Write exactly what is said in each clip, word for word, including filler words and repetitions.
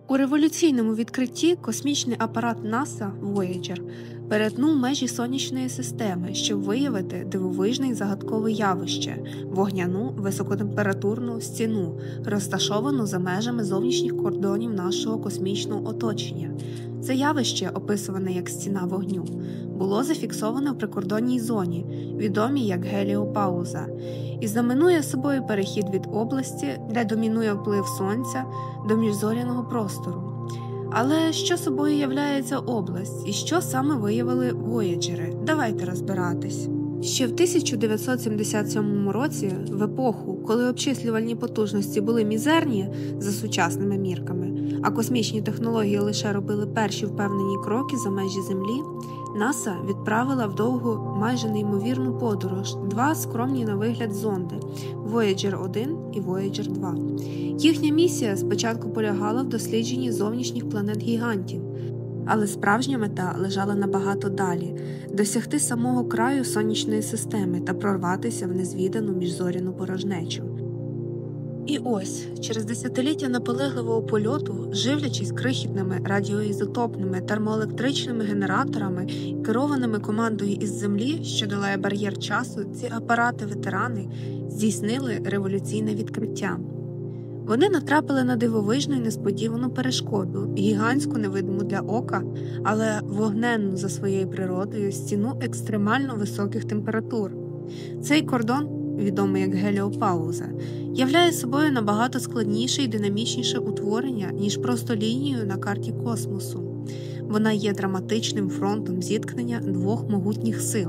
У революційному відкритті космічний апарат НАСА Voyager перетнув межі сонячної системи, щоб виявити дивовижне й загадкове явище – вогняну високотемпературну стіну, розташовану за межами зовнішніх кордонів нашого космічного оточення. Це явище, описуване як «стіна вогню», було зафіксовано в прикордонній зоні, відомій як геліопауза, і знаменує собою перехід від області, де домінує вплив Сонця, до міжзоряного простору. Але що собою являє ця область і що саме виявили вояджери? Давайте розбиратись. Ще в тисяча дев'ятсот сімдесят сьомому році, в епоху, коли обчислювальні потужності були мізерні за сучасними мірками, а космічні технології лише робили перші впевнені кроки за межі Землі, НАСА відправила в довгу, майже неймовірну подорож два скромні на вигляд зонди – Voyager один і Voyager два. Їхня місія спочатку полягала в дослідженні зовнішніх планет-гігантів, але справжня мета лежала набагато далі – досягти самого краю сонячної системи та прорватися в незвідану міжзоряну порожнечу. І ось, через десятиліття наполегливого польоту, живлячись крихітними радіоізотопними термоелектричними генераторами, керованими командою із Землі, що долає бар'єр часу, ці апарати-ветерани здійснили революційне відкриття. Вони натрапили на дивовижну і несподівану перешкоду, гігантську невидиму для ока, але вогненну за своєю природою стіну екстремально високих температур. Цей кордон, відомий як геліопауза, являє собою набагато складніше і динамічніше утворення, ніж просто лінію на карті космосу. Вона є драматичним фронтом зіткнення двох могутніх сил.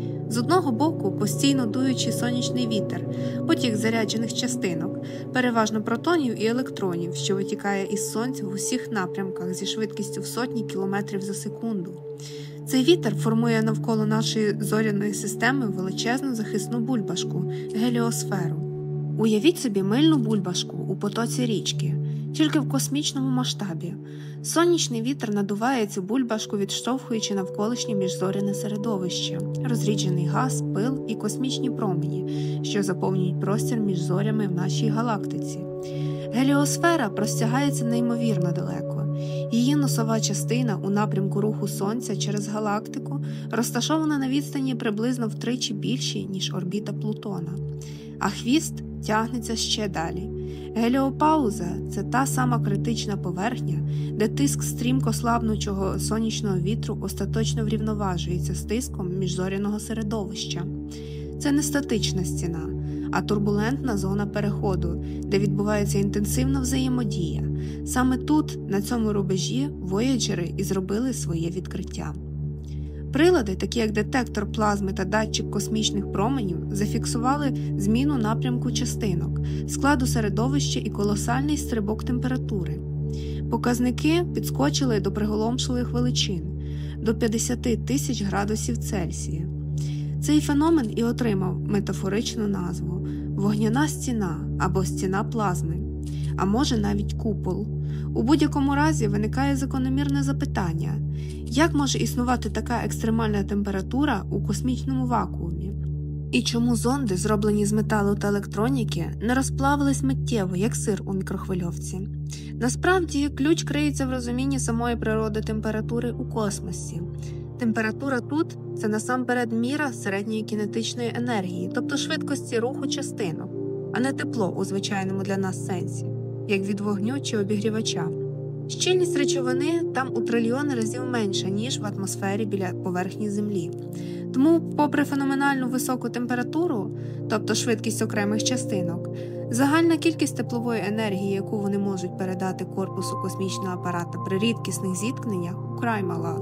З одного боку постійно дуючий сонячний вітер, потік заряджених частинок, переважно протонів і електронів, що витікає із Сонця в усіх напрямках зі швидкістю в сотні кілометрів за секунду. Цей вітер формує навколо нашої зоряної системи величезну захисну бульбашку – геліосферу. Уявіть собі мильну бульбашку у потоці річки, тільки в космічному масштабі. Сонячний вітер надуває цю бульбашку, відштовхуючи навколишнє міжзоряне середовище, розріджений газ, пил і космічні промені, що заповнюють простір між зорями в нашій галактиці. Геліосфера простягається неймовірно далеко. Її носова частина у напрямку руху Сонця через галактику розташована на відстані приблизно втричі більшій, ніж орбіта Плутона. А хвіст тягнеться ще далі. Геліопауза – це та сама критична поверхня, де тиск стрімко слабнучого сонячного вітру остаточно врівноважується з тиском міжзоряного середовища. Це не статична стіна, а турбулентна зона переходу, де відбувається інтенсивна взаємодія. Саме тут, на цьому рубежі, вояджери і зробили своє відкриття. Прилади, такі як детектор плазми та датчик космічних променів, зафіксували зміну напрямку частинок, складу середовища і колосальний стрибок температури. Показники підскочили до приголомшливих величин – до п'ятдесят тисяч градусів Цельсія. Цей феномен і отримав метафоричну назву – вогняна стіна або стіна плазми, а може навіть купол. У будь-якому разі виникає закономірне запитання – як може існувати така екстремальна температура у космічному вакуумі? І чому зонди, зроблені з металу та електроніки, не розплавились миттєво, як сир у мікрохвильовці? Насправді, ключ криється в розумінні самої природи температури у космосі. Температура тут – це насамперед міра середньої кінетичної енергії, тобто швидкості руху частинок, а не тепло у звичайному для нас сенсі, як від вогню чи обігрівача. Щільність речовини там у трильйони разів менша, ніж в атмосфері біля поверхні Землі. Тому, попри феноменальну високу температуру, тобто швидкість окремих частинок, загальна кількість теплової енергії, яку вони можуть передати корпусу космічного апарата при рідкісних зіткненнях, украй мала.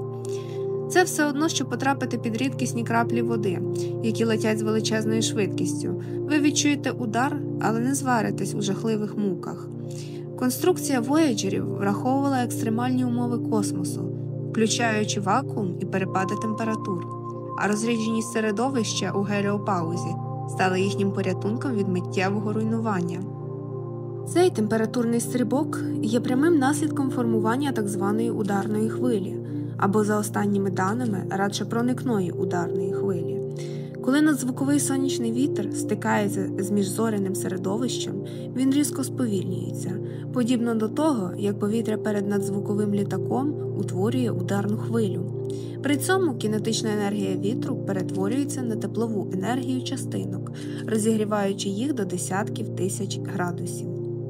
Це все одно, що потрапити під рідкісні краплі води, які летять з величезною швидкістю. Ви відчуєте удар, але не зваритесь у жахливих муках. Конструкція вояджерів враховувала екстремальні умови космосу, включаючи вакуум і перепади температур, а розрідженість середовища у геліопаузі стала їхнім порятунком від миттєвого руйнування. Цей температурний стрибок є прямим наслідком формування так званої ударної хвилі, або, за останніми даними, радше проникної ударної хвилі. Коли надзвуковий сонячний вітер стикається з міжзоряним середовищем, він різко сповільнюється, подібно до того, як повітря перед надзвуковим літаком утворює ударну хвилю. При цьому кінетична енергія вітру перетворюється на теплову енергію частинок, розігріваючи їх до десятків тисяч градусів.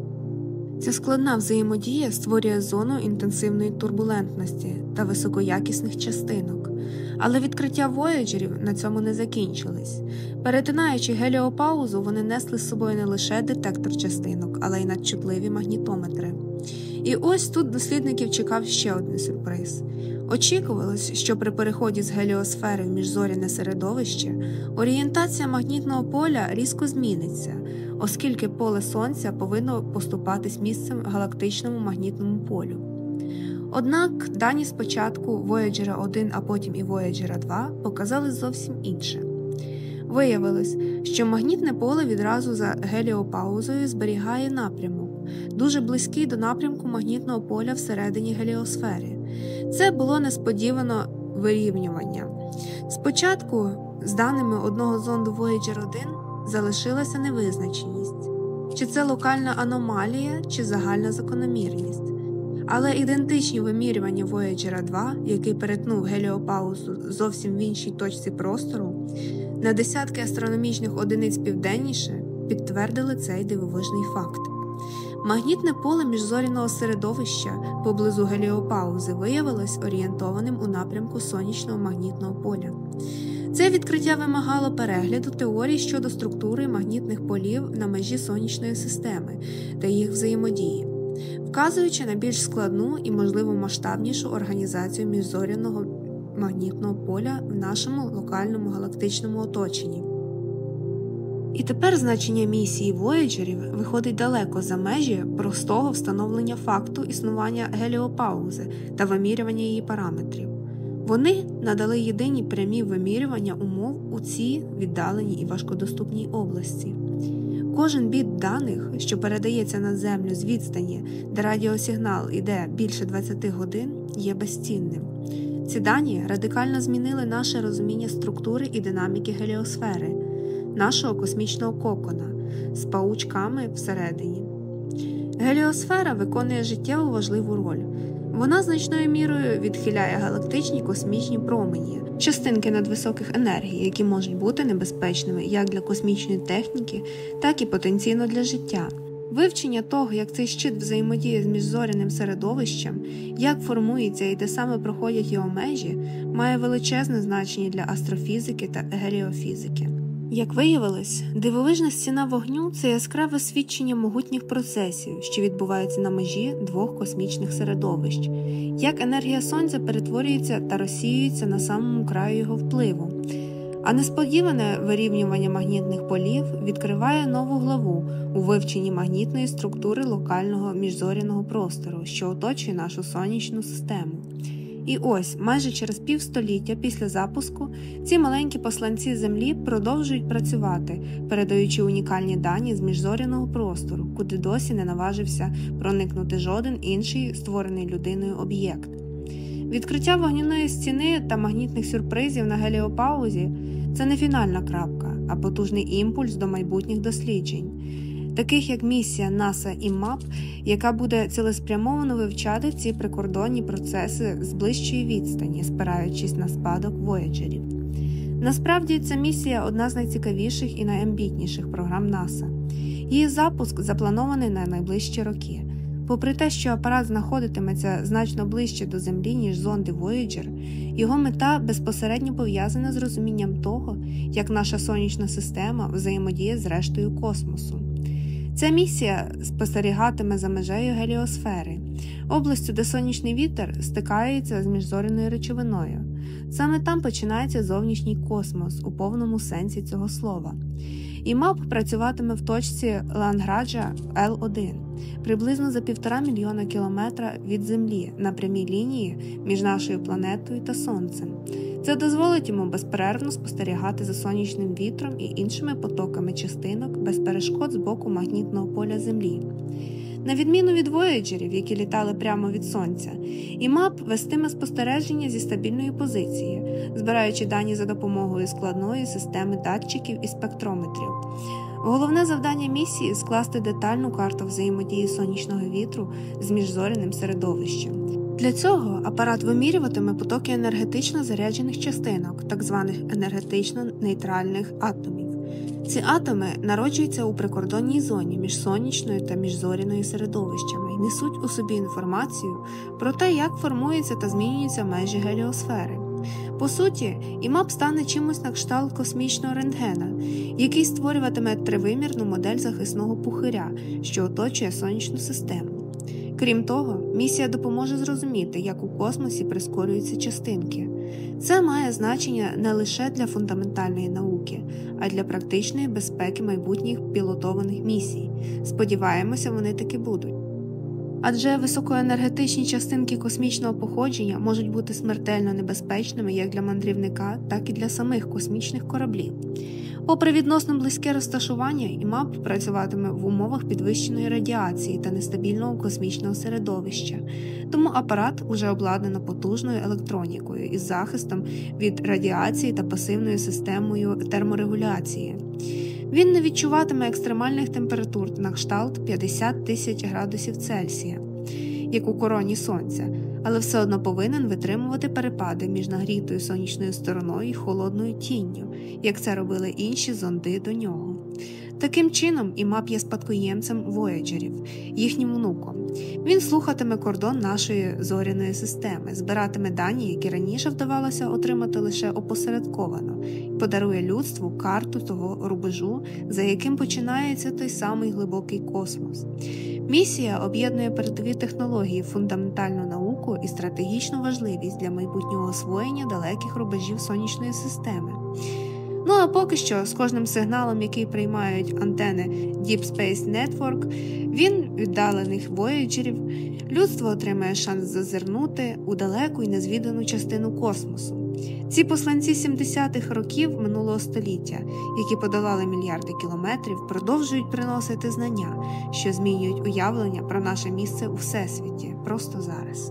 Ця складна взаємодія створює зону інтенсивної турбулентності та високоякісних частинок. Але відкриття вояджерів на цьому не закінчились. Перетинаючи геліопаузу, вони несли з собою не лише детектор частинок, але й надчутливі магнітометри. І ось тут дослідників чекав ще один сюрприз. Очікувалось, що при переході з геліосфери в міжзоряне середовище орієнтація магнітного поля різко зміниться, оскільки поле Сонця повинно поступатись місцем галактичному магнітному полю. Однак дані спочатку Voyager один, а потім і Voyager два показали зовсім інше. Виявилось, що магнітне поле відразу за геліопаузою зберігає напрямок, дуже близький до напрямку магнітного поля всередині геліосфери. Це було несподівано вирівнювання. Спочатку, з даними одного зонду Voyager один, залишилася невизначеність. Чи це локальна аномалія, чи загальна закономірність. Але ідентичні вимірювання Voyager два, який перетнув геліопаузу зовсім в іншій точці простору, на десятки астрономічних одиниць південніше, підтвердили цей дивовижний факт. Магнітне поле міжзоряного середовища поблизу геліопаузи виявилось орієнтованим у напрямку сонячного магнітного поля. Це відкриття вимагало перегляду теорій щодо структури магнітних полів на межі сонячної системи та їх взаємодії, вказуючи на більш складну і, можливо, масштабнішу організацію міжзоряного магнітного поля в нашому локальному галактичному оточенні. І тепер значення місії вояджерів виходить далеко за межі простого встановлення факту існування геліопаузи та вимірювання її параметрів. Вони надали єдині прямі вимірювання умов у цій віддаленій і важкодоступній області. Кожен біт даних, що передається на Землю з відстані, де радіосигнал іде більше двадцяти годин, є безцінним. Ці дані радикально змінили наше розуміння структури і динаміки геліосфери, нашого космічного кокона, з паучками всередині. Геліосфера виконує життєво важливу роль. Вона значною мірою відхиляє галактичні космічні промені, частинки надвисоких енергій, які можуть бути небезпечними як для космічної техніки, так і потенційно для життя. Вивчення того, як цей щит взаємодіє з міжзоряним середовищем, як формується і де саме проходять його межі, має величезне значення для астрофізики та геліофізики. Як виявилось, дивовижна стіна вогню – це яскраве свідчення могутніх процесів, що відбуваються на межі двох космічних середовищ, як енергія Сонця перетворюється та розсіюється на самому краю його впливу. А несподіване вирівнювання магнітних полів відкриває нову главу у вивченні магнітної структури локального міжзоряного простору, що оточує нашу сонячну систему. І ось, майже через півстоліття після запуску, ці маленькі посланці Землі продовжують працювати, передаючи унікальні дані з міжзоряного простору, куди досі не наважився проникнути жоден інший створений людиною об'єкт. Відкриття вогняної стіни та магнітних сюрпризів на геліопаузі – це не фінальна крапка, а потужний імпульс до майбутніх досліджень, таких як місія НАСА і МАП, яка буде цілеспрямовано вивчати ці прикордонні процеси з ближчої відстані, спираючись на спадок вояджерів. Насправді, ця місія – одна з найцікавіших і найамбітніших програм НАСА. Її запуск запланований на найближчі роки. Попри те, що апарат знаходитиметься значно ближче до Землі, ніж зонди Voyager, його мета безпосередньо пов'язана з розумінням того, як наша сонячна система взаємодіє з рештою космосу. Ця місія спостерігатиме за межею геліосфери, областю, де сонячний вітер стикається з міжзоряною речовиною. Саме там починається зовнішній космос у повному сенсі цього слова. І МАП працюватиме в точці Ланграджа Ел один, приблизно за півтора мільйона кілометра від Землі на прямій лінії між нашою планетою та Сонцем. Це дозволить йому безперервно спостерігати за сонячним вітром і іншими потоками частинок без перешкод з боку магнітного поля Землі. На відміну від вояджерів, які літали прямо від Сонця, імап вестиме спостереження зі стабільної позиції, збираючи дані за допомогою складної системи датчиків і спектрометрів. Головне завдання місії – скласти детальну карту взаємодії сонячного вітру з міжзоряним середовищем. Для цього апарат вимірюватиме потоки енергетично заряджених частинок, так званих енергетично-нейтральних атомів. Ці атоми народжуються у прикордонній зоні між сонячною та міжзоряною середовищами і несуть у собі інформацію про те, як формуються та змінюються межі геліосфери. По суті, імап стане чимось на кшталт космічного рентгена, який створюватиме тривимірну модель захисного пухиря, що оточує сонячну систему. Крім того, місія допоможе зрозуміти, як у космосі прискорюються частинки. Це має значення не лише для фундаментальної науки, а й для практичної безпеки майбутніх пілотованих місій. Сподіваємося, вони таки будуть. Адже високоенергетичні частинки космічного походження можуть бути смертельно небезпечними як для мандрівника, так і для самих космічних кораблів. Попри відносно близьке розташування, імап працюватиме в умовах підвищеної радіації та нестабільного космічного середовища, тому апарат уже обладнано потужною електронікою із захистом від радіації та пасивною системою терморегуляції. Він не відчуватиме екстремальних температур на кшталт п'ятдесят тисяч градусів Цельсія, як у короні Сонця, але все одно повинен витримувати перепади між нагрітою сонячною стороною і холодною тінню, як це робили інші зонди до нього. Таким чином, імап є спадкоємцем вояджерів, їхнім внуком. Він слухатиме кордон нашої зоряної системи, збиратиме дані, які раніше вдавалося отримати лише опосередковано, і подарує людству карту того рубежу, за яким починається той самий глибокий космос. Місія об'єднує передові технології, фундаментальну науку і стратегічну важливість для майбутнього освоєння далеких рубежів сонячної системи. Ну а поки що, з кожним сигналом, який приймають антени Deep Space Network, він віддалених вояджерів, людство отримає шанс зазирнути у далеку і незвідану частину космосу. Ці посланці сімдесятих років минулого століття, які подолали мільярди кілометрів, продовжують приносити знання, що змінюють уявлення про наше місце у Всесвіті просто зараз.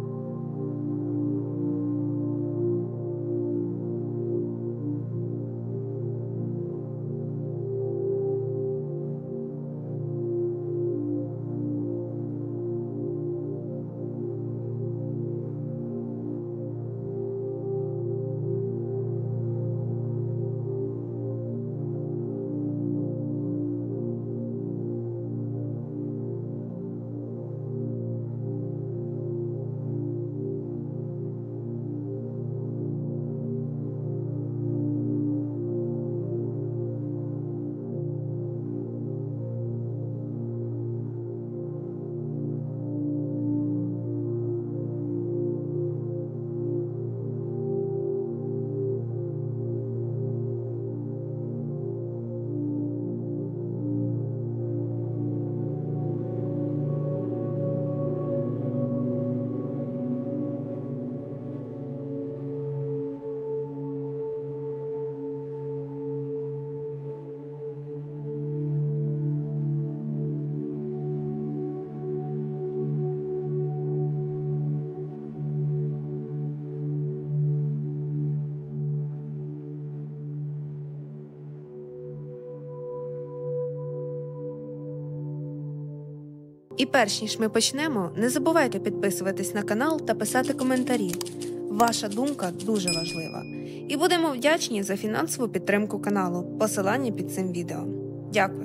І перш ніж ми почнемо, не забувайте підписуватись на канал та писати коментарі. Ваша думка дуже важлива. І будемо вдячні за фінансову підтримку каналу. Посилання під цим відео. Дякую.